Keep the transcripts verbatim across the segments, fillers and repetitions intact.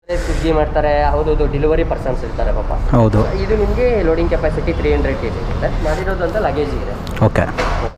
ಸ್ವಿಗ್ಗಿ ಮಾಡ್ತಾರೆ, ಹೌದು delivery persons ಇರ್ತಾರೆ ಪಾಪ. ಹೌದು. ಇದು ನಿಮಗೆ loading capacity three hundred K G ಇರುತ್ತೆ. ಮಾಡಿರೋದು ಅಂತ ಲಗೇಜ್ ಇದೆ. ಓಕೆ.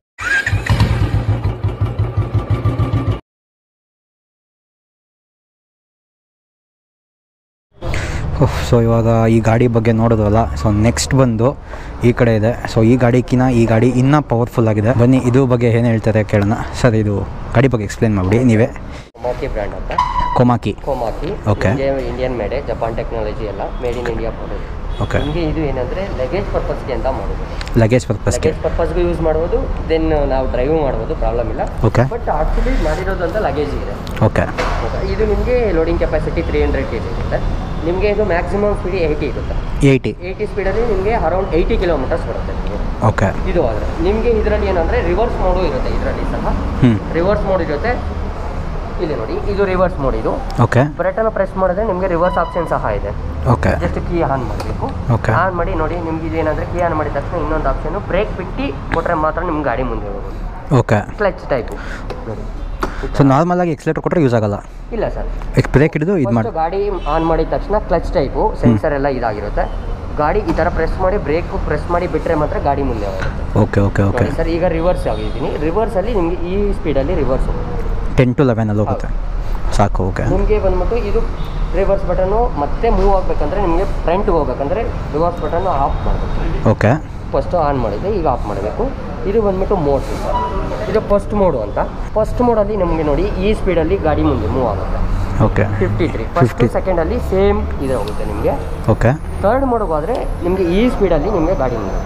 ಸೊ ಇವಾಗ ಈ ಗಾಡಿ ಬಗ್ಗೆ ನೋಡೋದಲ್ಲ. ಸೊ ನೆಕ್ಸ್ಟ್ ಬಂದು ಈ ಕಡೆ ಇದೆ. ಸೊ ಈ ಗಾಡಿಕಿನ ಈ ಗಾಡಿ ಇನ್ನೂ ಪವರ್ಫುಲ್ ಆಗಿದೆ. ಬನ್ನಿ ಇದು ಬಗ್ಗೆ ಏನು ಹೇಳ್ತಾರೆ ಕೇಳೋಣ. ಸರ್ ಇದು ಗಾಡಿ ಬಗ್ಗೆ ಎಕ್ಸ್ಪ್ಲೇನ್ ಮಾಡಿಬಿಡಿ ನೀವೇ. ಕೊಮಾಕಿ ಬ್ರ್ಯಾಂಡ್ ಅಂತ. Komaki. Komaki. Okay. Indian made, Japan technology ಎಲ್ಲ made in India product. Okay. ನಿಮಗೆ ಇದು ಏನಂದರೆ ಲಗೇಜ್ ಪರ್ಪಸ್ಗೆ ಅಂತ ಮಾಡೋದು. ಲಗೇಜ್ ಪರ್ಪಸ್ಗೆ. ಲಗೇಜ್ ಪರ್ಪಸ್ಗೂ ಯೂಸ್ ಮಾಡ್ಬೋದು. ದೆನ್ ನಾವು ಡ್ರೈವ್ ಮಾಡ್ಬೋದು, ಪ್ರಾಬ್ಲಮ್ ಇಲ್ಲ. ಓಕೆ. ಬಟ್ ಆಕ್ಚುಲಿ ಮಾಡಿರೋದು ಅಂತ ಲಗೇಜ್ ಇದೆ. ಓಕೆ. ಇದು ನಿಮಗೆ loading capacity three hundred K G ಇರುತ್ತೆ. ನಿಮಗೆ ಇದು ಮ್ಯಾಕ್ಸಿಮಮ್ ಸ್ಪೀಡ್ ಏಯ್ಟಿ ಇರುತ್ತೆ. ಏಯ್ಟಿ ಏಯ್ಟಿ ಸ್ಪೀಡಲ್ಲಿ ನಿಮಗೆ ಅರೌಂಡ್ ಏಯ್ಟಿ ಕಿಲೋಮೀಟರ್ಸ್ ಬರುತ್ತೆ ನಿಮಗೆ. ಓಕೆ. ಇದು ಆದರೆ ನಿಮಗೆ ಇದರಲ್ಲಿ ಏನಂದರೆ ರಿವರ್ಸ್ ಮೋಡು ಇರುತ್ತೆ. ಇದರಲ್ಲಿ ಸಹ ರಿವರ್ಸ್ ಮೋಡ್ ಇರುತ್ತೆ. ಇಲ್ಲಿ ನೋಡಿ, ಇದು ರಿವರ್ಸ್ ಮೋಡ್. ಇದು ಓಕೆ. ಬಟನ್ ಪ್ರೆಸ್ ಮಾಡಿದ್ರೆ ನಿಮಗೆ ರಿವರ್ಸ್ ಆಪ್ಷನ್ ಸಹ ಇದೆ. ಓಕೆ. ಜಸ್ಟ್ ಕೀ ಆನ್ ಮಾಡಬೇಕು. ಓಕೆ. ಆನ್ ಮಾಡಿ ನೋಡಿ, ನಿಮ್ಗೆ ಇದೇನಂದರೆ ಕೀ ಆನ್ ಮಾಡಿದ ತಕ್ಷಣ ಇನ್ನೊಂದು ಆಪ್ಷನ್ ಬ್ರೇಕ್ ಬಿಟ್ಟು ಕೊಟ್ಟರೆ ಮಾತ್ರ ನಿಮ್ಮ ಗಾಡಿ ಮುಂದೆ ಹೋಗೋದು. ಓಕೆ. ಕ್ಲಚ್ ಟೈಪು ನೋಡಿ. ಸೊ ನಾರ್ಮಲ್ ಆಗಿ ಎಕ್ಸಲೇಟರ್ ಕೊಟ್ಟರೆ ಯೂಸ್ ಆಗಲ್ಲ. ಇಲ್ಲ ಸರ್, ಬ್ರೇಕ್ ಹಿಡಿದು ಇದು ಮಾಡಿ ಗಾಡಿ ಆನ್ ಮಾಡಿದ ತಕ್ಷಣ ಕ್ಲಚ್ ಟೈಪು ಸೆನ್ಸರ್ ಎಲ್ಲ ಇದಾಗಿರುತ್ತೆ. ಗಾಡಿ ಈ ಥರ ಪ್ರೆಸ್ ಮಾಡಿ ಬ್ರೇಕ್ ಪ್ರೆಸ್ ಮಾಡಿ ಬಿಟ್ಟರೆ ಮಾತ್ರ ಗಾಡಿ ಮುಂದೆ ಹೋಗುತ್ತೆ. Okay okay okay sir. ಈಗ ರಿವರ್ಸ್ ಆಗಿದ್ದೀನಿ. ರಿವರ್ಸಲ್ಲಿ ನಿಮಗೆ ಈ ಸ್ಪೀಡಲ್ಲಿ ರಿವರ್ಸ್ ಹೋಗುತ್ತೆ. ಟೆನ್ ಟು ಲೆವೆನಲ್ಲಿ ಹೋಗುತ್ತೆ ಸಾಕು. ಓಕೆ. ನಿಮಗೆ ಬಂದ್ಬಿಟ್ಟು ಇದು ರಿವರ್ಸ್ ಬಟನ್ನು ಮತ್ತೆ ಮೂವ್ ಆಗಬೇಕಂದ್ರೆ ನಿಮಗೆ ಫ್ರಂಟ್ ಹೋಗ್ಬೇಕಂದ್ರೆ ರಿವರ್ಸ್ ಬಟನ್ನು ಆಫ್ ಮಾಡಬೇಕು. ಓಕೆ. ಫಸ್ಟು ಆನ್ ಮಾಡಿದೆ, ಈಗ ಆಫ್ ಮಾಡಬೇಕು. ಇದು ಬಂದ್ಬಿಟ್ಟು ಮೋಡ್. ಇದು ಫಸ್ಟ್ ಮೋಡು ಅಂತ. ಫಸ್ಟ್ ಮೋಡಲ್ಲಿ ನಮಗೆ ನೋಡಿ ಈ ಸ್ಪೀಡಲ್ಲಿ ಗಾಡಿ ಮುಂದೆ ಮೂವ್ ಆಗುತ್ತೆ. ಓಕೆ. ಫಿಫ್ಟಿ ತ್ರೀ ಫಸ್ಟ್ ಸೆಕೆಂಡಲ್ಲಿ ಸೇಮ್ ಇದೆ ಹೋಗುತ್ತೆ ನಿಮಗೆ. ಓಕೆ. ಥರ್ಡ್ ಮೋಡ್ಗೆ ಹೋದರೆ ನಿಮಗೆ ಈ ಸ್ಪೀಡಲ್ಲಿ ನಿಮಗೆ ಗಾಡಿ ಮುಂದೆ.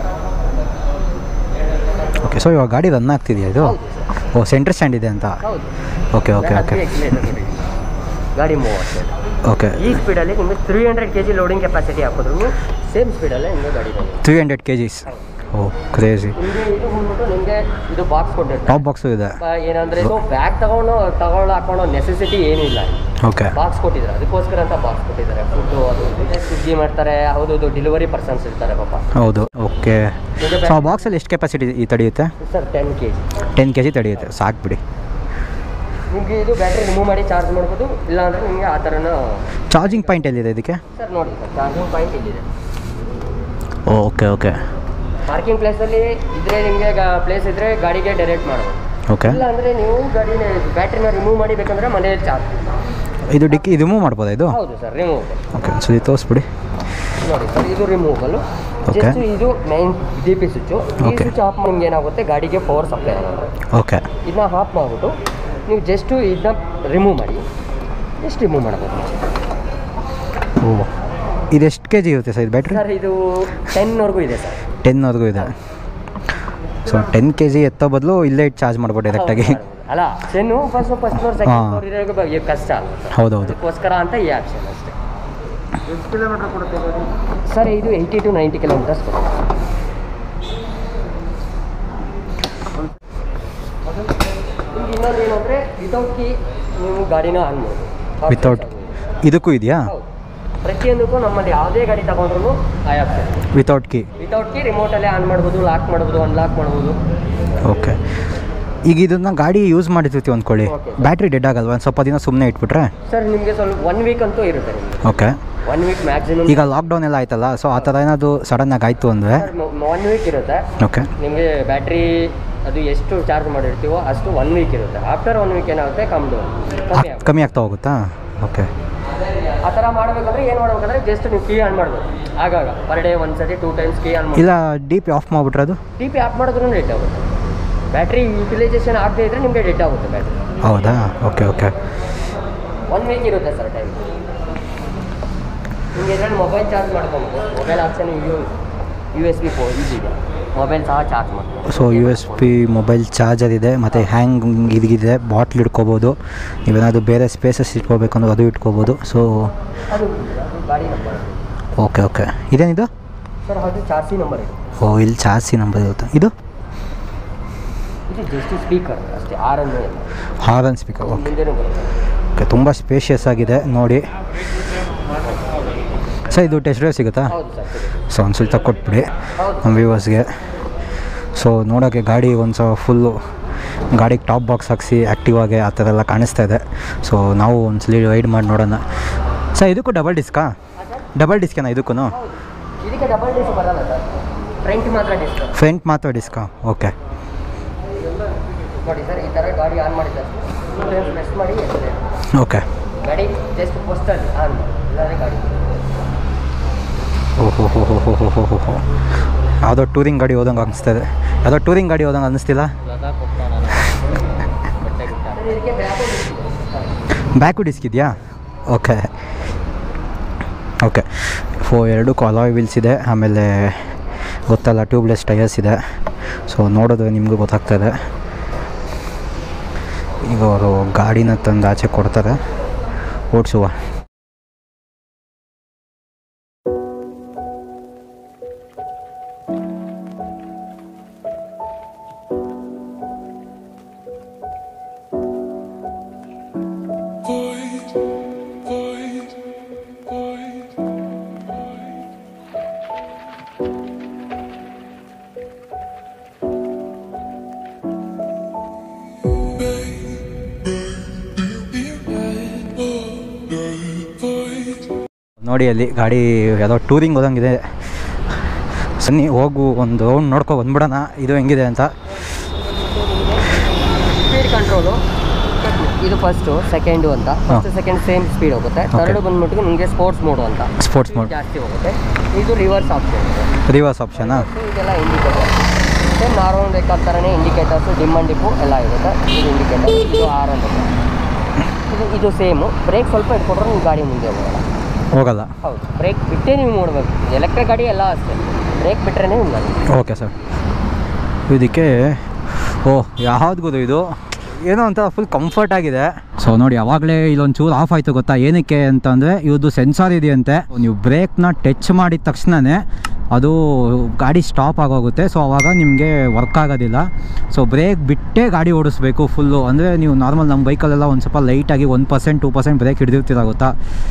ಓಕೆ. ಸೊ ಇವಾಗ ಗಾಡಿ ರನ್ ಆಗ್ತಿದೆಯಾ ಇದು? ಓ, ಸೆಂಟ್ರ್ ಸ್ಟ್ಯಾಂಡ್ ಇದೆ ಅಂತ. ಹೌದು. Okay okay okay. ಗಾಡಿ ಮೂವ್ ಆಗ್ತದೆ. ಓಕೆ. ಈ ಸ್ಪೀಡಲ್ಲಿ ನಿಮಗೆ three hundred K G loading capacity ಹಾಕಿದ್ರು ಸೇಮ್ ಸ್ಪೀಡಲ್ಲೇ ನಿಮಗೆ ಗಾಡಿ ಬಂದಿದೆ. Three hundred K Gs. Oh crazy. ನಿಮಗೆ ಇದು ಬಂದ್ಬಿಟ್ಟು ನಿಮಗೆ ಇದು ಬಾಕ್ಸ್ ಕೊಟ್ಟಿರ್ತಾರೆ. ಟಾಪ್ ಬಾಕ್ಸು ಇದೆ. ಏನಂದರೆ ಇದು ಬ್ಯಾಗ್ ತಗೊಂಡು ತಗೊಳ್ಳೋ ಹಾಕೊಳ್ಳೋ ನೆಸೆಸಿಟಿ ಏನೂ ಇಲ್ಲ. ಓಕೆ. ಬಾಕ್ಸ್ ಕೊಟ್ಟಿದ್ದಾರೆ, ಅದಕ್ಕೋಸ್ಕರ ಅಂತ ಬಾಕ್ಸ್ ಕೊಟ್ಟಿದ್ದಾರೆ. ಫುಡ್ಡು ಅದು ಸ್ವಿಗ್ಗಿ ಮಾಡ್ತಾರೆ, ಹೌದು ಡೆಲಿವರಿ ಪರ್ಸನ್ಸ್ ಇರ್ತಾರೆ ಪಾಪ. ಹೌದು. ಓಕೆ. ಸೊ ಆ ಬಾಕ್ಸಲ್ಲಿ ಎಷ್ಟು ಕೆಪಾಸಿಟಿ ಈ ತಡೆಯುತ್ತೆ sir? Ten K G ten K G ತಡೆಯುತ್ತೆ. ಸಾಕು ಬಿಡಿ. ನಿಮಗೆ ಇದು ಬ್ಯಾಟ್ರಿ ರಿಮೂವ್ ಮಾಡಿ ಚಾರ್ಜ್ ಮಾಡ್ಬೋದು. ಇಲ್ಲಾಂದರೆ ನಿಮಗೆ ಆ ಥರನೂ. ಚಾರ್ಜಿಂಗ್ ಪಾಯಿಂಟ್ ಎಲ್ಲಿದೆ ಇದಕ್ಕೆ? ಸರ್ ನೋಡಿ ಸರ್, ಚಾರ್ಜಿಂಗ್ ಪಾಯಿಂಟ್ ಇಲ್ಲಿದೆ. Okay okay. ಪಾರ್ಕಿಂಗ್ ಪ್ಲೇಸಲ್ಲಿ ಇದ್ದರೆ ನಿಮಗೆ ಪ್ಲೇಸ್ ಇದ್ದರೆ ಗಾಡಿಗೆ ಡೈರೆಕ್ಟ್ ಮಾಡ್ಬೋದು. ಓಕೆ. ಇಲ್ಲ ಅಂದರೆ ನೀವು ಗಾಡಿನ ಬ್ಯಾಟ್ರಿನ ರಿಮೂವ್ ಮಾಡಿ ಬೇಕಂದರೆ ಮನೆಯಲ್ಲಿ ಚಾರ್ಜ್. ಇದು ಡಿಕ್ಕಿ ಇದು ರಿಮೂವ್ ಮಾಡ್ಬೋದಾ ಇದು? ಹೌದು ಸರ್, ರಿಮೂವ್. ಓಕೆ. ಸೊ ಇದು ತೋರಿಸ್ಬಿಡಿ. ನೋಡಿ ಸರ್, ಇದು ರಿಮೂವಬಲು. ಜಸ್ಟ್ ಇದು ಮೈನ್ ಡಿ ಪಿ ಸ್ವಿಚ್ಚು. ಈ ಸ್ವಿಚ್ ಆಫ್ ನಿಮ್ಗೆ ಏನಾಗುತ್ತೆ, ಗಾಡಿಗೆ ಪವರ್ ಸಪ್ಲೈ ಆಗುತ್ತೆ. ಓಕೆ. ಇದನ್ನ ಆಫ್ ಮಾಡಿಬಿಟ್ಟು ನೀವು ಜಸ್ಟು ಇದನ್ನ ರಿಮೂವ್ ಮಾಡಿ ಎಷ್ಟು ರಿಮೂವ್ ಮಾಡಬೇಕು. ಓ, ಇದು ಎಷ್ಟು ಕೆ ಜಿ ಇರುತ್ತೆ ಸರ್ ಇದು ಬ್ಯಾಟ್ರಿ? ಸರ್ ಇದು ಟೆನ್ವರೆಗೂ ಇದೆ ಸರ್. ಟೆನ್ವರೆಗೂ ಇದೆ. ಸೊ ಟೆನ್ ಕೆ ಜಿ ಎತ್ತೋ ಬದಲು ಇಲ್ಲೇ ಚಾರ್ಜ್ ಮಾಡ್ಬೋದು ಡೈರೆಕ್ಟಾಗಿ. ಅಲ್ಲ, ಟೆನ್ನು first first floor second floor ಇರೋರಿಗೆ ಕಷ್ಟ ಆಗುತ್ತೆ. ಹೌದೌದು. ಅದಕ್ಕೋಸ್ಕರ ಅಂತ ಈ ಆಪ್ಷನ್ ಅಷ್ಟೇ. ಎಷ್ಟು ಕಿಲೋಮೀಟರ್ ಕೊಡುತ್ತೆ ಸರ್? ಇದು ಏಯ್ಟಿ ಟು ನೈಂಟಿ ಕಿಲೋಮೀಟರ್ಸ್ ಕೊಡುತ್ತೆ. ನಿಮ್ಗೆ ಇನ್ನೊಂದು ಏನಂದರೆ ವಿತೌಟ್ ಕೀ ನೀವು ಗಾಡಿನ ಆನ್ ಮಾಡ್ಬೋದು. ವಿತೌಟ್ ಇದಕ್ಕೂ ಇದೆಯಾ? ಹೌದು. ಪ್ರತಿಯೊಂದಕ್ಕೂ ನಮ್ಮಲ್ಲಿ ಯಾವುದೇ ಗಾಡಿ ತಗೊಂಡ್ರು ಆ option without key. Without key ರಿಮೋಟಲ್ಲೇ ಆನ್ ಮಾಡ್ಬೋದು, ಲಾಕ್ ಮಾಡ್ಬೋದು, ಅನ್ಲಾಕ್ ಮಾಡ್ಬೋದು. ಓಕೆ. ಈಗ ಇದನ್ನ ಗಾಡಿ ಯೂಸ್ ಮಾಡಿರ್ತೀವಿ ಅಂದ್ಕೊಳ್ಳಿ, ಬ್ಯಾಟ್ರಿ ಡೆಡ್ ಆಗಲ್ವಾ ಒಂದು ಸ್ವಲ್ಪ ದಿನ ಸುಮ್ಮನೆ ಇಟ್ಬಿಟ್ರೆ? ಸರ್ ನಿಮಗೆ ಸ್ವಲ್ಪ ಒನ್ ವೀಕ್ ಅಂತೂ ಇರುತ್ತೆ ನಿಮಗೆ. ಓಕೆ. One week maximum. ಈಗ ಲಾಕ್ಡೌನ್ ಎಲ್ಲ ಆಯ್ತಲ್ಲ, ಸೊ ಆ ಥರ ಏನಾದರೂ ಸಡನ್ನಾಗಿ ಆಯಿತು ಅಂದರೆ ಒನ್ ವೀಕ್ ಇರುತ್ತೆ. ಓಕೆ. ನಿಮಗೆ ಬ್ಯಾಟ್ರಿ ಅದು ಎಷ್ಟು ಚಾರ್ಜ್ ಮಾಡಿರ್ತೀವೋ ಅಷ್ಟು ಒನ್ ವೀಕ್ ಇರುತ್ತೆ. ಆಫ್ಟರ್ ಒನ್ ವೀಕ್ ಏನಾಗುತ್ತೆ, ಕಮ್ಮಿ ಕಮ್ಮಿ ಕಮ್ಮಿ ಆಗ್ತಾ ಹೋಗುತ್ತಾ? ಓಕೆ. ಆ ಥರ ಮಾಡಬೇಕಂದ್ರೆ ಏನು ಮಾಡ್ಬೇಕಂದ್ರೆ ಜಸ್ಟ್ ನೀವು ಕೀ ಆನ್ ಮಾಡ್ಬೋದು. ಆಗಾಗ ಪರ್ ಡೇ ಒಂದು ಸತಿ ಟೂ ಟೈಮ್ಸ್ ಕೀ ಆನ್ ಮಾಡಿ. ಇಲ್ಲ ಡಿ ಪಿ ಆಫ್ ಮಾಡಿಬಿಟ್ರೆ ಅದು? ಡಿ ಪಿ ಆಫ್ ಮಾಡಿದ್ರೂ ಡೆಡ್ ಆಗುತ್ತೆ. ಬ್ಯಾಟ್ರಿ ಯುಟಿಲೈಸೇಷನ್ ಆಗದೇ ಇದ್ದರೆ ನಿಮಗೆ ಡೆಡ್ ಆಗುತ್ತೆ ಬ್ಯಾಟ್ರಿ. ಹೌದಾ? Okay okay. ಒನ್ ವೀಕ್ ಇರುತ್ತೆ ಸರ್ ಟೈಮ್. ನಿಮಗೆ ಇದರಲ್ಲಿ ಮೊಬೈಲ್ ಚಾರ್ಜ್ ಮಾಡ್ಕೊಬೋದು. Mobile option U U S B ಫೋ ಇದೆ, ಮೊಬೈಲ್ ಸಹ ಚಾರ್ಜ್ ಮಾಡ್ಬೋದು. So U S P mobile charger ಇದೆ, ಮತ್ತು ಹ್ಯಾಂಗ್ ಇದಿದೆ, ಬಾಟ್ಲ್ ಇಟ್ಕೋಬೋದು. ನೀವೇನಾದರೂ ಬೇರೆ ಸ್ಪೇಸಸ್ ಇಟ್ಕೋಬೇಕು ಅಂದ್ರೆ ಅದು ಇಟ್ಕೋಬೋದು. ಸೊ ಅದು ಗಾಡಿ ನಂಬರ್. Okay okay. ಇದೇನಿದು ಸರ್? ಅದು ಚಾರ್ಸಿ ನಂಬರ್ ಇದೆ. ಓ, ಇಲ್ಲಿ ಚಾರ್ಸಿ ನಂಬರ್ ಇರುತ್ತೆ. ಇದು ಇದು ಜಸ್ಟ್ ಸ್ಪೀಕರ್ ಅಷ್ಟೇ, ಆರನ್ನು ಇಲ್ಲ. Horn speaker. ಓಕೆ ಮುಂದೆನೂ ಬರುತ್ತೆ. ಓಕೆ. ತುಂಬ ಸ್ಪೇಷಿಯಸ್ ಆಗಿದೆ ನೋಡಿ. ಸರ್ ಇದು ಟೆಸ್ಟ್ ಡ್ರೈವ್ ಸಿಗುತ್ತಾ? ಹೌದು ಸರ್. ಸೊ ಒಂದು ಸ್ವಲ್ಪ ಕೊಟ್ಬಿಡಿ ನಮ್ಮ ವ್ಯೂವರ್ಸ್ಗೆ. ಸೊ ನೋಡೋಕ್ಕೆ ಗಾಡಿ ಒಂದು ಸ್ವಲ್ಪ ಫುಲ್ಲು ಗಾಡಿಗೆ ಟಾಪ್ ಬಾಕ್ಸ್ ಹಾಕ್ಸಿ ಆ್ಯಕ್ಟಿವ್ ಆಗಿ ಆ ಥರ ಎಲ್ಲ ಕಾಣಿಸ್ತಾ ಇದೆ. ಸೊ ನಾವು ಒಂದ್ಸಲಿ ರೈಡ್ ಮಾಡಿ ನೋಡೋಣ. ಸರ್ ಇದಕ್ಕೂ ಡಬಲ್ ಡಿಸ್ಕಾ? ಡಬಲ್ ಡಿಸ್ಕೇನಾ ಇದಕ್ಕೂ? ಇದಕ್ಕೆ ಡಬಲ್ ಡಿಸ್ಕ್ ಬರಲ್ಲ ಸರ್, ಫ್ರಂಟ್ ಮಾತ್ರ ಡಿಸ್ಕ್. ಫ್ರಂಟ್ ಮಾತ್ರ ಡಿಸ್ಕಾ? ಓಕೆ. ನೋಡಿ ಸರ್, ಈ ಥರ ಗಾಡಿ ಆನ್ ಮಾಡಿದ್ರೆ ಪ್ರೆಸ್ ಮಾಡಿ ಓಕೆ. ಗಾಡಿ ಜಸ್ಟ್ ಪೋಸ್ಟಲ್ಲಿ ಆನ್ ಇಲ್ಲಾಂದರೆ ಗಾಡಿ. ಓಹೋ ಹೋ ಹೋ ಹೋ ಹೋ ಹೋ ಹೋ ಯಾವುದೋ ಟೂರಿಂಗ್ ಗಾಡಿ ಹೋದಂಗೆ ಅನಿಸ್ತದೆ. ಯಾವುದೋ ಟೂರಿಂಗ್ ಗಾಡಿ ಹೋದಂಗೆ ಅನ್ನಿಸ್ತಿಲ್ಲ? ಬ್ಯಾಕು ಡಿಸ್ಕ್ ಇದೆಯಾ? Okay okay. ಫೋ ಎರಡು ಅಲಾಯ್ ವೀಲ್ಸ್ ಇದೆ, ಆಮೇಲೆ ಗೊತ್ತಲ್ಲ ಟ್ಯೂಬ್ಲೆಸ್ ಟೈರ್ಸ್ ಇದೆ. ಸೊ ನೋಡೋದು ನಿಮಗೂ ಗೊತ್ತಾಗ್ತದೆ. ಈಗ ಅವರು ಗಾಡಿನ ತಂದು ಆಚೆ ಕೊಡ್ತಾರೆ, ಓಡಿಸುವ. ನೋಡಿ ಅಲ್ಲಿ ಗಾಡಿ ಯಾವುದೋ ಟೂರಿಂಗ್ ಹೋದಂಗಿದೆ. ಸನ್ನಿ ಹೋಗು ಒಂದು ರೌಂಡ್ ನೋಡ್ಕೊ ಬಂದ್ಬಿಡೋಣ ಇದು ಹೆಂಗಿದೆ ಅಂತ. ಸ್ಪೀಡ್ ಕಂಟ್ರೋಲು ಇದು ಫಸ್ಟು, ಸೆಕೆಂಡು ಅಂತ. ಫಸ್ಟ್ ಸೆಕೆಂಡ್ ಸೇಮ್ ಸ್ಪೀಡ್ ಹೋಗುತ್ತೆ. ಥರ್ಡ್ ಬಂದ್ಬಿಟ್ಟು ನಿಮಗೆ ಸ್ಪೋರ್ಟ್ಸ್ ಮೋಡು ಅಂತ, ಸ್ಪೋರ್ಟ್ಸ್ ಮೋಡ್ ಜಾಸ್ತಿ ಹೋಗುತ್ತೆ. ಇದು ರಿವರ್ಸ್ ಆಪ್ಷನ್. ರಿವರ್ಸ್ ಆಪ್ಷನಾ? ಇದೆಲ್ಲ ಇಂಡಿಕೇಟರ್ ಸೇಮ್ ನಾರ್ಮಲ್ ಬೇಕಾದ ಥರನೇ ಇಂಡಿಕೇಟರ್ಸು, ಡಿಮ್ ಆ್ಯಂಡ್ ಡಿಪ್ಪು ಎಲ್ಲ ಇರುತ್ತೆ. ಇದು ಇಂಡಿಕೇಟರ್, ಇದು ಆರ್ ಅಂತ. ಇದು ಇದು ಸೇಮು. ಬ್ರೇಕ್ ಸ್ವಲ್ಪ ಇಟ್ಕೊಟ್ರೆ ನೀವು ಗಾಡಿ ಮುಂದೆ ಹೋಗೋಲ್ಲ ಹೋಗಲ್ಲ ಹೌದು, ಬ್ರೇಕ್ ಬಿಟ್ಟೇ ನೀವು ನೋಡಬೇಕು. ಎಲೆಕ್ಟ್ರಿಕ್ ಗಾಡಿ ಎಲ್ಲ ಅಷ್ಟೇ, ಬ್ರೇಕ್ ಬಿಟ್ಟರೆ ನಿಮ್ಗೆ. Okay sir. ಇದಕ್ಕೆ ಓಹ್ ಯಾವ್ದು ಗೊತ್ತು, ಇದು ಏನೋ ಅಂತ ಫುಲ್ ಕಂಫರ್ಟ್ ಆಗಿದೆ. ಸೊ ನೋಡಿ, ಯಾವಾಗಲೇ ಇಲ್ಲೊಂದು ಚೂರು ಆಫ್ ಆಯಿತು ಗೊತ್ತಾ? ಏನಕ್ಕೆ ಅಂತಂದರೆ ಇವ್ರದ್ದು ಸೆನ್ಸಾರ್ ಇದೆಯಂತೆ. ನೀವು ಬ್ರೇಕ್ನ ಟಚ್ ಮಾಡಿದ ತಕ್ಷಣವೇ ಅದು ಗಾಡಿ ಸ್ಟಾಪ್ ಆಗೋಗುತ್ತೆ. ಸೊ ಆವಾಗ ನಿಮಗೆ ವರ್ಕ್ ಆಗೋದಿಲ್ಲ. ಸೊ ಬ್ರೇಕ್ ಬಿಟ್ಟೇ ಗಾಡಿ ಓಡಿಸ್ಬೇಕು ಫುಲ್ಲು. ಅಂದರೆ ನೀವು ನಾರ್ಮಲ್ ನಮ್ಮ ಬೈಕಲ್ಲೆಲ್ಲ ಒಂದು ಸ್ವಲ್ಪ ಲೈಟಾಗಿ one percent two percent brake ಹಿಡಿದಿರ್ತೀರ ಗೊತ್ತಾ?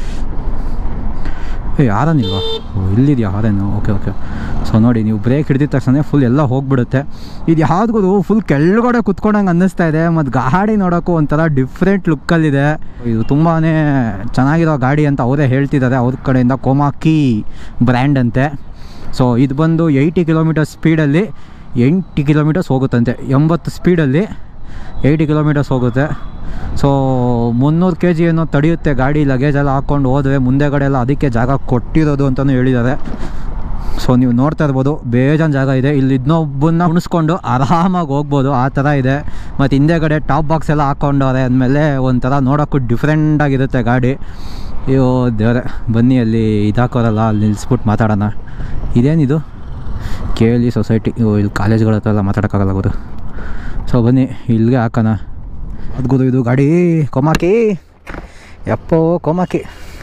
ಏ ಯಾರನಿಲ್ವಾ? ಇಲ್ಲಿದೆಯಾ ಹಾರೇನು? Okay okay. ಸೊ ನೋಡಿ, ನೀವು ಬ್ರೇಕ್ ಹಿಡಿದ ತಕ್ಷಣ ಫುಲ್ ಎಲ್ಲ ಹೋಗ್ಬಿಡುತ್ತೆ. ಇದು ಯಾವ್ದು ಫುಲ್ ಕೆಳಗಡೆ ಕುತ್ಕೊಂಡಂಗೆ ಅನ್ನಿಸ್ತಾ ಇದೆ. ಮತ್ತು ಗಾಡಿ ನೋಡೋಕ್ಕೂ ಒಂಥರ ಡಿಫ್ರೆಂಟ್ ಲುಕ್ಕಲ್ಲಿದೆ. ಇದು ತುಂಬಾ ಚೆನ್ನಾಗಿರೋ ಗಾಡಿ ಅಂತ ಅವರೇ ಹೇಳ್ತಿದ್ದಾರೆ ಅವ್ರ ಕಡೆಯಿಂದ. ಕೋಮಾಕಿ ಬ್ರ್ಯಾಂಡ್ ಅಂತೆ. ಸೊ ಇದು ಬಂದು ಏಯ್ಟಿ ಕಿಲೋಮೀಟರ್ ಸ್ಪೀಡಲ್ಲಿ ಎಂಟು ಕಿಲೋಮೀಟರ್ಸ್ ಹೋಗುತ್ತಂತೆ. ಎಂಬತ್ತು ಸ್ಪೀಡಲ್ಲಿ ಏಯ್ಟಿ ಕಿಲೋಮೀಟರ್ಸ್ ಹೋಗುತ್ತೆ. ಸೊ ಮುನ್ನೂರು ಕೆ ಜಿ ಏನೋ ತಡೆಯುತ್ತೆ ಗಾಡಿ. ಲಗೇಜೆಲ್ಲ ಹಾಕ್ಕೊಂಡು ಹೋದರೆ ಮುಂದೆಗಡೆ ಎಲ್ಲ ಅದಕ್ಕೆ ಜಾಗ ಕೊಟ್ಟಿರೋದು ಅಂತಲೂ ಹೇಳಿದ್ದಾರೆ. ಸೊ ನೀವು ನೋಡ್ತಾ ಇರ್ಬೋದು, ಬೇಜಾನ್ ಜಾಗ ಇದೆ. ಇಲ್ಲಿ ಇನ್ನೊಬ್ಬನ್ನ ಉಣಿಸ್ಕೊಂಡು ಆರಾಮಾಗಿ ಹೋಗ್ಬೋದು, ಆ ಥರ ಇದೆ. ಮತ್ತು ಹಿಂದೆಗಡೆ ಟಾಪ್ ಬಾಕ್ಸ್ ಎಲ್ಲ ಹಾಕ್ಕೊಂಡವ್ರೆ ಅಂದಮೇಲೆ ಒಂಥರ ನೋಡೋಕ್ಕೂ ಡಿಫ್ರೆಂಟಾಗಿರುತ್ತೆ ಗಾಡಿ. ಅಯ್ಯೋ ದೇವರೇ, ಬನ್ನಿ ಅಲ್ಲಿ ಇದಾಕೋರಲ್ಲ ಅಲ್ಲಿ ನಿಲ್ಲಿಸ್ಬಿಟ್ಟು ಮಾತಾಡೋಣ. ಇದೇನಿದು? K L E society. ಇಲ್ಲಿ ಕಾಲೇಜ್ಗಳ ಹತ್ರ ಎಲ್ಲ ಮಾತಾಡೋಕ್ಕಾಗಲ್ಲ ಗೊತ್ತು. ಸೊ ಬನ್ನಿ ಇಲ್ಲಿಗೆ ಹಾಕೋಣ. ಅದು ಗೊತ್ತು, ಇದು ಗಾಡಿ ಕೊಮಾಕಿ. ಯಪ್ಪೋ ಕೋಮಾಕಿ.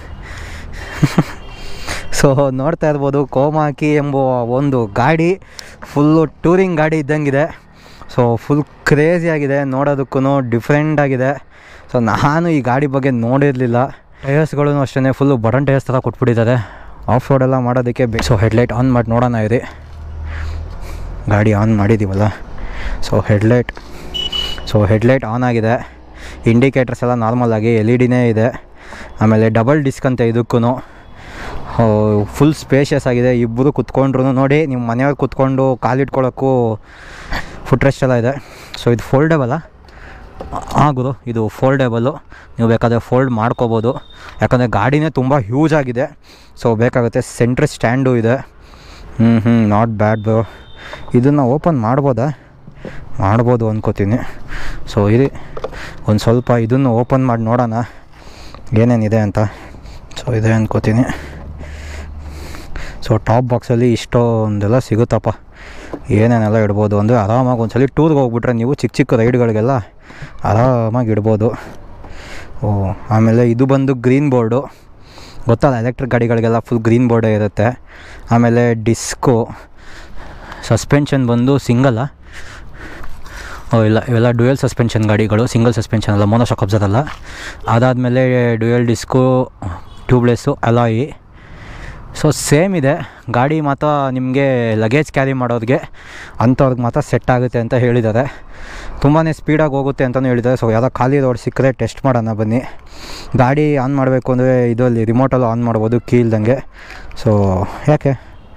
ಸೊ ನೋಡ್ತಾ ಇರ್ಬೋದು, ಕೋಮಾಕಿ ಎಂಬ ಒಂದು ಗಾಡಿ ಫುಲ್ಲು ಟೂರಿಂಗ್ ಗಾಡಿ ಇದ್ದಂಗಿದೆ. ಸೊ ಫುಲ್ ಕ್ರೇಜಿಯಾಗಿದೆ, ನೋಡೋದಕ್ಕೂ ಡಿಫ್ರೆಂಟ್ ಆಗಿದೆ. ಸೊ ನಾನು ಈ ಗಾಡಿ ಬಗ್ಗೆ ನೋಡಿರಲಿಲ್ಲ. ಟೈರ್ಸ್ಗಳೂ ಅಷ್ಟೇ ಫುಲ್ಲು ಬಟನ್ ಟೈರ್ಸ್ ಥರ ಕೊಟ್ಬಿಟ್ಟಿದ್ದಾರೆ ಆಫ್ ರೋಡೆಲ್ಲ ಮಾಡೋದಕ್ಕೆ. ಸೊ ಹೆಡ್ಲೈಟ್ ಆನ್ ಮಾಡಿ ನೋಡೋಣ ಇರಿ. ಗಾಡಿ ಆನ್ ಮಾಡಿದ್ದೀವಲ್ಲ. So headlight so headlight on ಆಗಿದೆ. ಇಂಡಿಕೇಟರ್ಸ್ ಎಲ್ಲ ನಾರ್ಮಲ್ ಆಗಿ ಎಲ್ ಇ ಡಿನೇ ಇದೆ. ಆಮೇಲೆ ಡಬಲ್ ಡಿಸ್ಕ್ ಅಂತ ಇದಕ್ಕೂ ಫುಲ್ ಸ್ಪೇಷಿಯಸ್ ಆಗಿದೆ. ಇಬ್ಬರು ಕುತ್ಕೊಂಡ್ರು ನೋಡಿ, ನಿಮ್ಮ ಮನೆಯವ್ರು ಕುತ್ಕೊಂಡು ಕಾಲಿಟ್ಕೊಳ್ಳೋಕ್ಕೂ ಫುಟ್ ರೆಸ್ಟ್ ಎಲ್ಲ ಇದೆ. ಸೊ ಇದು ಫೋಲ್ಡೇಬಲ್ಲ? ಆಗೋದು ಇದು ಫೋಲ್ಡೇಬಲ್ಲು. ನೀವು ಬೇಕಾದರೆ ಫೋಲ್ಡ್ ಮಾಡ್ಕೋಬೋದು, ಯಾಕಂದರೆ ಗಾಡಿನೇ ತುಂಬ ಹ್ಯೂಜ್ ಆಗಿದೆ. ಸೊ ಬೇಕಾಗುತ್ತೆ. ಸೆಂಟ್ರ್ ಸ್ಟ್ಯಾಂಡು ಇದೆ. ಹ್ಞೂ ಹ್ಞೂ ನಾಟ್ ಬ್ಯಾಡ್ ಬ್ರೋ. ಇದನ್ನು ಓಪನ್ ಮಾಡ್ಬೋದಾ? ಮಾಡ್ಬೋದು ಅಂದ್ಕೋತೀನಿ. ಸೊ ಇದು ಒಂದು ಸ್ವಲ್ಪ ಇದನ್ನು ಓಪನ್ ಮಾಡಿ ನೋಡೋಣ ಏನೇನಿದೆ ಅಂತ. ಸೊ ಇದೆ ಅಂದ್ಕೋತೀನಿ. ಸೊ ಟಾಪ್ ಬಾಕ್ಸಲ್ಲಿ ಇಷ್ಟೊಂದೆಲ್ಲ ಸಿಗುತ್ತಪ್ಪ. ಏನೇನೆಲ್ಲ ಇಡ್ಬೋದು ಅಂದರೆ ಆರಾಮಾಗಿ ಒಂದು ಸಲ ಟೂರ್ಗೆ ಹೋಗ್ಬಿಟ್ರೆ ನೀವು ಚಿಕ್ಕ ಚಿಕ್ಕ ರೈಡ್ಗಳಿಗೆಲ್ಲ ಆರಾಮಾಗಿ ಇಡ್ಬೋದು. ಓ ಆಮೇಲೆ ಇದು ಬಂದು ಗ್ರೀನ್ ಬೋರ್ಡು. ಗೊತ್ತಲ್ಲ, ಎಲೆಕ್ಟ್ರಿಕ್ ಗಾಡಿಗಳಿಗೆಲ್ಲ ಫುಲ್ ಗ್ರೀನ್ ಬೋರ್ಡೇ ಇರುತ್ತೆ. ಆಮೇಲೆ ಡಿಸ್ಕು. ಸಸ್ಪೆನ್ಷನ್ ಬಂದು ಸಿಂಗಲ್ಲ. ಓ ಇಲ್ಲ, ಇವೆಲ್ಲ ಡ್ಯುಯಲ್ ಸಸ್ಪೆನ್ಷನ್ ಗಾಡಿಗಳು, ಸಿಂಗಲ್ ಸಸ್ಪೆನ್ಷನ್ ಅಲ್ಲ, ಮೋನೋಶಾಕ್ ಅಬ್ಸರ್ವಲ್ಲ. ಅದಾದಮೇಲೆ dual disc, tubeless, alloy. So same ಇದೆ ಗಾಡಿ. ಮಾತ್ರ ನಿಮಗೆ ಲಗೇಜ್ ಕ್ಯಾರಿ ಮಾಡೋರಿಗೆ ಅಂಥವ್ರಿಗೆ ಮಾತ್ರ ಸೆಟ್ ಆಗುತ್ತೆ ಅಂತ ಹೇಳಿದ್ದಾರೆ. ತುಂಬಾ ಸ್ಪೀಡಾಗಿ ಹೋಗುತ್ತೆ ಅಂತಲೂ ಹೇಳಿದ್ದಾರೆ. ಸೊ ಯಾವುದೋ ಖಾಲಿ ರೋಡ್ ಸಿಕ್ಕರೆ ಟೆಸ್ಟ್ ಮಾಡೋಣ ಬನ್ನಿ. ಗಾಡಿ ಆನ್ ಮಾಡಬೇಕು ಅಂದರೆ ಇದರಲ್ಲಿ ರಿಮೋಟಲ್ಲಿ ಆನ್ ಮಾಡ್ಬೋದು ಕೀ ಇಲ್ದಂಗೆ. ಸೊ ಯಾಕೆ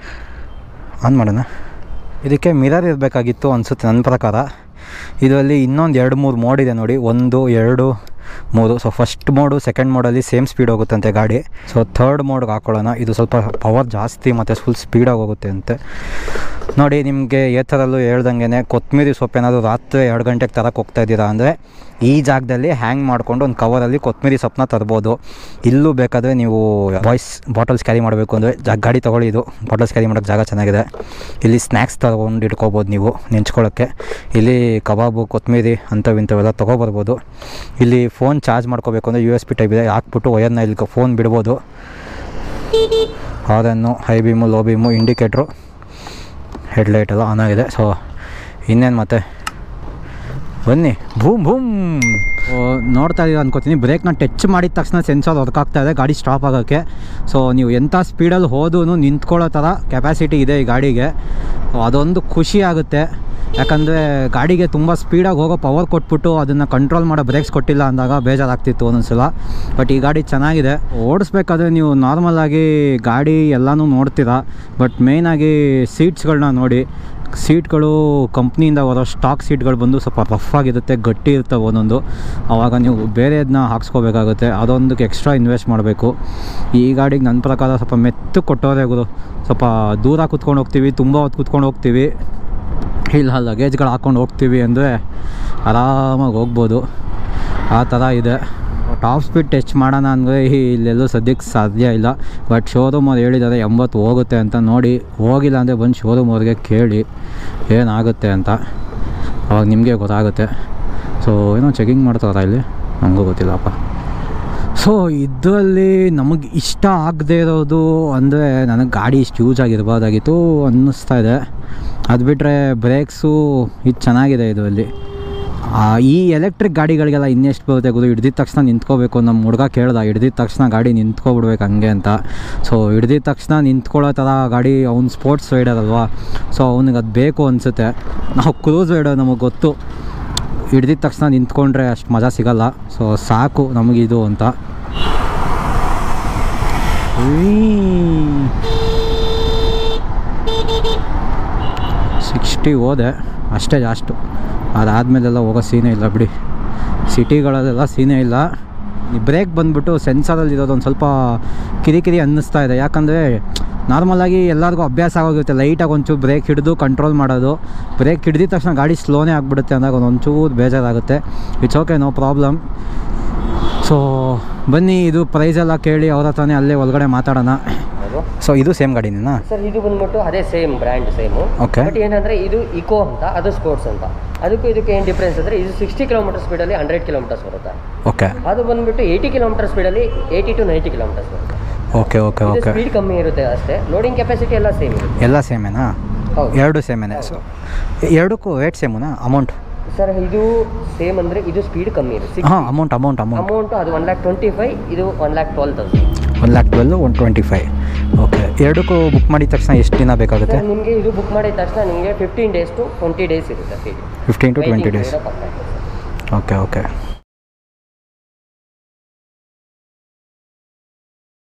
ಆನ್ ಮಾಡೋಣ. ಇದಕ್ಕೆ ಮಿರರ್ ಇರಬೇಕಾಗಿತ್ತು ಅನಿಸುತ್ತೆ ನನ್ನ ಪ್ರಕಾರ. ಇದರಲ್ಲಿ ಇನ್ನೊಂದು ಎರಡು ಮೂರು ಮೋಡ್ ಇದೆ ನೋಡಿ, ಒಂದು ಎರಡು ಮೂರು. ಸೊ ಫಸ್ಟ್ ಮೋಡು ಸೆಕೆಂಡ್ ಮೋಡಲ್ಲಿ ಸೇಮ್ ಸ್ಪೀಡ್ ಹೋಗುತ್ತಂತೆ ಗಾಡಿ. ಸೊ ಥರ್ಡ್ ಮೋಡ್ಗೆ ಹಾಕ್ಕೊಳ್ಳೋಣ. ಇದು ಸ್ವಲ್ಪ ಪವರ್ ಜಾಸ್ತಿ ಮತ್ತು ಫುಲ್ ಸ್ಪೀಡಾಗಿ ಹೋಗುತ್ತೆ ಅಂತೆ ನೋಡಿ. ನಿಮಗೆ ಏ ಥರಲ್ಲೂ ಹೇಳ್ದಂಗೆ ಕೊತ್ತಂಬರಿ ಸೊಪ್ಪು ಏನಾದರೂ ರಾತ್ರಿ ಎರಡು ಗಂಟೆಗೆ ತರಕ್ಕೆ ಹೋಗ್ತಾ ಇದ್ದೀರಾ ಅಂದರೆ ಈ ಜಾಗದಲ್ಲಿ ಹ್ಯಾಂಗ್ ಮಾಡಿಕೊಂಡು ಒಂದು ಕವರಲ್ಲಿ ಕೊತ್ತಂಬರಿ ಸೊಪ್ಪನ್ನ ತರ್ಬೋದು. ಇಲ್ಲೂ ಬೇಕಾದರೆ ನೀವು ಬಾಯ್ಸ್ ಬಾಟಲ್ಸ್ ಕ್ಯಾರಿ ಮಾಡಬೇಕು ಅಂದರೆ ಜಾ ಗಾಡಿ ತೊಗೊಳ್ಳಿ. ಇದು ಬಾಟಲ್ಸ್ ಕ್ಯಾರಿ ಮಾಡೋಕ್ಕೆ ಜಾಗ ಚೆನ್ನಾಗಿದೆ. ಇಲ್ಲಿ ಸ್ನ್ಯಾಕ್ಸ್ ತೊಗೊಂಡು ಇಟ್ಕೋಬೋದು ನೀವು ನೆಂಚ್ಕೊಳ್ಳೋಕ್ಕೆ. ಇಲ್ಲಿ ಕಬಾಬು ಕೊತ್ತಂಬರಿ ಅಂಥವು ಇಂಥವೆಲ್ಲ ತೊಗೊಬರ್ಬೋದು. ಇಲ್ಲಿ ಫೋನ್ ಚಾರ್ಜ್ ಮಾಡ್ಕೋಬೇಕು ಅಂದರೆ ಯು ಎಸ್ ಬಿ ಟೈಪ್ ಇದೆ, ಹಾಕ್ಬಿಟ್ಟು ವಯರ್ನ ಇಲ್ಲಿ ಫೋನ್ ಬಿಡ್ಬೋದು. ಹಾರನ್ನು, ಹೈ ಬೀಮು, ಲೋ ಬೀಮು, ಇಂಡಿಕೇಟ್ರು, ಹೆಡ್ಲೈಟ್ ಎಲ್ಲ ಆನ್ ಆಗಿದೆ. ಸೊ ಇನ್ನೇನು ಮತ್ತೆ ಬನ್ನಿ. ಭೂಮ್ ಭೂಮ್ ನೋಡ್ತಾ ಇದ್ದೀರ ಅನ್ಕೋತೀನಿ. ಬ್ರೇಕ್ನ ಟಚ್ ಮಾಡಿದ ತಕ್ಷಣ ಸೆನ್ಸರ್ ವರ್ಕ್ ಆಗ್ತಾ ಇದೆ ಗಾಡಿ ಸ್ಟಾಪ್ ಆಗೋಕ್ಕೆ. ಸೊ ನೀವು ಎಂಥ ಸ್ಪೀಡಲ್ಲಿ ಹೋದೂ ನಿಂತ್ಕೊಳ್ಳೋ ಥರ ಕೆಪಾಸಿಟಿ ಇದೆ ಈ ಗಾಡಿಗೆ. ಅದೊಂದು ಖುಷಿ ಆಗುತ್ತೆ. ಯಾಕಂದರೆ ಗಾಡಿಗೆ ತುಂಬ ಸ್ಪೀಡಾಗಿ ಹೋಗೋ ಪವರ್ ಕೊಟ್ಬಿಟ್ಟು ಅದನ್ನು ಕಂಟ್ರೋಲ್ ಮಾಡೋ ಬ್ರೇಕ್ಸ್ ಕೊಟ್ಟಿಲ್ಲ ಅಂದಾಗ ಬೇಜಾರಾಗ್ತಿತ್ತು ಒಂದೊಂದ್ಸಲ. ಬಟ್ ಈ ಗಾಡಿ ಚೆನ್ನಾಗಿದೆ. ಓಡಿಸ್ಬೇಕಾದ್ರೆ ನೀವು ನಾರ್ಮಲಾಗಿ ಗಾಡಿ ಎಲ್ಲನೂ ನೋಡ್ತೀರಾ, ಬಟ್ ಮೇಯ್ನಾಗಿ ಸೀಟ್ಸ್ಗಳನ್ನ ನೋಡಿ. ಸೀಟ್ಗಳು ಕಂಪ್ನಿಯಿಂದ ಬರೋ ಸ್ಟಾಕ್ ಸೀಟ್ಗಳು ಬಂದು ಸ್ವಲ್ಪ ರಫ್ ಆಗಿರುತ್ತೆ, ಗಟ್ಟಿ ಇರ್ತವೆ ಒಂದೊಂದು. ಆವಾಗ ನೀವು ಬೇರೆದನ್ನ ಹಾಕ್ಸ್ಕೋಬೇಕಾಗುತ್ತೆ, ಅದೊಂದಕ್ಕೆ ಎಕ್ಸ್ಟ್ರಾ ಇನ್ವೆಸ್ಟ್ ಮಾಡಬೇಕು. ಈ ಗಾಡಿಗೆ ನನ್ನ ಪ್ರಕಾರ ಸ್ವಲ್ಪ ಮೆತ್ತು ಕೊಟ್ಟೋರೆ ಗುರು. ಸ್ವಲ್ಪ ದೂರ ಕೂತ್ಕೊಂಡು ಹೋಗ್ತೀವಿ, ತುಂಬ ಹೊತ್ತು ಕೂತ್ಕೊಂಡು ಹೋಗ್ತೀವಿ, ಇಲ್ಲ ಲಗೇಜ್ಗಳು ಹಾಕ್ಕೊಂಡು ಹೋಗ್ತೀವಿ ಅಂದರೆ ಆರಾಮಾಗಿ ಹೋಗ್ಬೋದು. ಆ ಥರ ಇದೆ. ಟಾಪ್ ಸ್ಪೀಡ್ ಟಚ್ ಮಾಡೋಣ ಅಂದರೆ ಇಲ್ಲೆಲ್ಲೂ ಸದ್ಯಕ್ಕೆ ಸಾಧ್ಯ ಇಲ್ಲ. ಬಟ್ ಶೋರೂಮ್ ಅವ್ರು ಹೇಳಿದ್ದಾರೆ ಎಂಬತ್ತು ಹೋಗುತ್ತೆ ಅಂತ. ನೋಡಿ, ಹೋಗಿಲ್ಲ ಅಂದರೆ ಬಂದು ಶೋರೂಮ್ ಅವ್ರಿಗೆ ಕೇಳಿ ಏನಾಗುತ್ತೆ ಅಂತ, ಅವಾಗ ನಿಮಗೆ ಗೊತ್ತಾಗುತ್ತೆ. ಸೊ ಏನೋ ಚೆಕಿಂಗ್ ಮಾಡ್ತಾರ ಇಲ್ಲಿ, ನನಗೂ ಗೊತ್ತಿಲ್ಲಪ್ಪ. ಸೊ ಇದರಲ್ಲಿ ನಮಗೆ ಇಷ್ಟ ಆಗದೆ ಇರೋದು ಅಂದರೆ ನನಗೆ ಗಾಡಿ ಇಷ್ಟು ಯೂಸ್ ಆಗಿರ್ಬೋದಾಗಿತ್ತು ಅನ್ನಿಸ್ತಾ ಇದೆ. ಅದು ಬಿಟ್ಟರೆ ಬ್ರೇಕ್ಸು ಇದು ಚೆನ್ನಾಗಿದೆ ಇದರಲ್ಲಿ. ಈ ಎಲೆಕ್ಟ್ರಿಕ್ ಗಾಡಿಗಳಿಗೆಲ್ಲ ಇನ್ನೆಷ್ಟು ಬರುತ್ತೆ ಗೊತ್ತು. ಹಿಡ್ದಿದ ತಕ್ಷಣ ನಿಂತ್ಕೋಬೇಕು. ನಮ್ಮ ಹುಡುಗ ಕೇಳ್ದ, ಹಿಡ್ದಿದ ತಕ್ಷಣ ಗಾಡಿ ನಿಂತ್ಕೊಬಿಡ್ಬೇಕು ಹಂಗೆ ಅಂತ. ಸೊ ಹಿಡ್ದಿದ ತಕ್ಷಣ ನಿಂತ್ಕೊಳ್ಳೋ ಥರ ಗಾಡಿ, ಅವ್ನು ಸ್ಪೋರ್ಟ್ಸ್ ರೈಡರ್ ಅಲ್ವಾ. ಸೊ ಅವ್ನಿಗೆ ಅದು ಬೇಕು ಅನಿಸುತ್ತೆ. ನಾವು ಕ್ರೂಸ್ ರೈಡರ್, ನಮಗೆ ಗೊತ್ತು ಹಿಡ್ದಿದ ತಕ್ಷಣ ನಿಂತ್ಕೊಂಡ್ರೆ ಅಷ್ಟು ಮಜಾ ಸಿಗಲ್ಲ. ಸೊ ಸಾಕು ನಮಗಿದು ಅಂತ. ಸಿಕ್ಸ್ಟಿ ಹೋದೆ ಅಷ್ಟೇ ಜಾಸ್ಟು. ಅದಾದಮೇಲೆಲ್ಲ ಹೋಗೋ ಸೀನೇ ಇಲ್ಲ ಬಿಡಿ. ಸಿಟಿಗಳಲ್ಲೆಲ್ಲ ಸೀನೇ ಇಲ್ಲ. ಈ ಬ್ರೇಕ್ ಬಂದುಬಿಟ್ಟು ಸೆನ್ಸರಲ್ಲಿ ಇರೋದು ಒಂದು ಸ್ವಲ್ಪ ಕಿರಿಕಿರಿ ಅನ್ನಿಸ್ತಾ ಇದೆ. ಯಾಕಂದರೆ ನಾರ್ಮಲಾಗಿ ಎಲ್ಲರಿಗೂ ಅಭ್ಯಾಸ ಆಗೋಗುತ್ತೆ ಲೈಟಾಗಿ ಒಂಚೂರು ಬ್ರೇಕ್ ಹಿಡಿದು ಕಂಟ್ರೋಲ್ ಮಾಡೋದು. ಬ್ರೇಕ್ ಹಿಡಿದ ತಕ್ಷಣ ಗಾಡಿ ಸ್ಲೋನೇ ಆಗಿಬಿಡುತ್ತೆ ಅಂದಾಗ ಒಂದು ಒಂಚೂರು ಬೇಜಾರಾಗುತ್ತೆ. It's okay, no problem. So ಬನ್ನಿ, ಇದು ಪ್ರೈಸೆಲ್ಲ ಕೇಳಿ ಅವ್ರ ಹತ್ರನೇ ಅಲ್ಲೇ ಒಳಗಡೆ ಮಾತಾಡೋಣ. ಸೊ ಇದು ಸೇಮ್ ಗಾಡಿನೇನಾ ಸರ್? ಇದು ಬಂದ್ಬಿಟ್ಟು ಅದೇ same brand same. Okay. But ಏನಂದರೆ ಇದು ಇಕೋ ಅಂತ, ಅದು ಸ್ಪೋರ್ಟ್ಸ್ ಅಂತ. ಅದಕ್ಕೂ ಇದಕ್ಕೆ ಏನು ಡಿಫ್ರೆನ್ಸ್ ಅಂದರೆ ಇದು ಸಿಕ್ಸ್ಟಿ ಕಿಲೋಮೀಟರ್ ಸ್ಪೀಡಲ್ಲಿ ಹಂಡ್ರೆಡ್ ಕಿಲೋಮೀಟರ್ಸ್ ಬರುತ್ತೆ. ಓಕೆ. ಅದು ಬಂದ್ಬಿಟ್ಟು ಏಯ್ಟಿ ಕಿಲೋಮೀಟರ್ ಸ್ಪೀಡಲ್ಲಿ ಏಯ್ಟಿ ಟು ನೈಂಟಿ ಕಿಲೋಮೀಟರ್ಸ್ ಬರುತ್ತೆ. Okay okay okay. ಸ್ಪೀಡ್ ಕಮ್ಮಿ ಇರುತ್ತೆ ಅಷ್ಟೇ. ಲೋಡಿಂಗ್ ಕೆಪಾಸಿಟಿ ಎಲ್ಲ ಸೇಮ್ ಇರುತ್ತೆ. ಎಲ್ಲ ಸೇಮೇನಾ? ಹೌದು, ಎರಡು ಸೇಮೇನೆ. ಸೊ ಎರಡಕ್ಕೂ ರೇಟ್ ಸೇಮುನಾ? ಅಮೌಂಟ್ ಸರ್ ಇದು ಸೇಮ್ ಅಂದರೆ ಇದು ಸ್ಪೀಡ್ ಕಮ್ಮಿ ಇರುತ್ತೆ. ಹಾಂ, ಅಮೌಂಟ್ ಅಮೌಂಟ್ ಅಮೌಂಟ್ ಅಮೌಂಟು ಅದು ಒನ್ ಲ್ಯಾಕ್ ಟ್ವೆಂಟಿ ಫೈವ್, ಇದು one lakh twelve thousand. One lakh twelve one twenty five. Okay. ಎರಡಕ್ಕೂ ಬುಕ್ ಮಾಡಿದ ತಕ್ಷಣ ಎಷ್ಟು ದಿನ ಬೇಕಾಗುತ್ತೆ? ನಿಮಗೆ ಇದು ಬುಕ್ ಮಾಡಿದ ತಕ್ಷಣ ನಿಮಗೆ fifteen days to twenty days ಇರುತ್ತೆ. Fifteen to twenty days. Okay okay.